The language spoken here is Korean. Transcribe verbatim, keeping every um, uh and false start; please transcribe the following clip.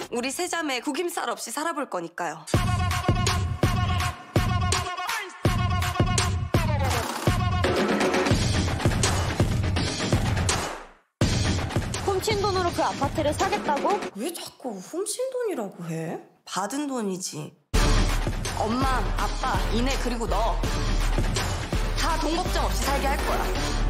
우리 세 자매 구김살 없이 살아볼 거니까요. 훔친 돈으로 그 아파트를 사겠다고? 왜 자꾸 훔친 돈이라고 해? 받은 돈이지. 엄마, 아빠, 이내 그리고 너 다 돈 걱정 없이 살게 할 거야.